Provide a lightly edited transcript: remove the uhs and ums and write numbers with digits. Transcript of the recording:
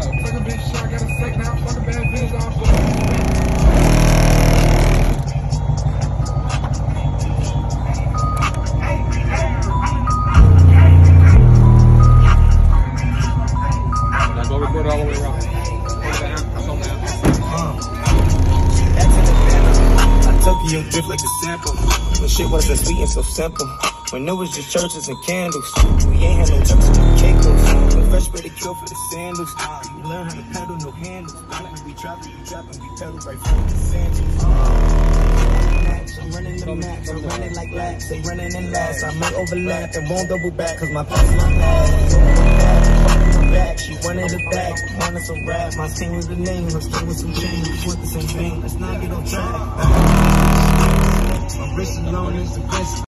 Fuck a bitch, shit, I got a sec now. Fuck a bad bitch, all fuck. Now go record all the way around. Tokyo drift like a sample. When shit wasn't sweet and so simple. When it was just churches and candles. We ain't had no trucks and no Caicos. No fresh way to kill for the sandals. You learn how to pedal, no handles. We trapping, we pedal right from the sandals. I'm running the max, I'm running like laps. They running in last. I may overlap and won't double back. Cause my past my past. Back. She wanted it back, wanted some rap. My team was the name, my skin was some change. We want the same thing, let's not get on track. My wrist alone is the best.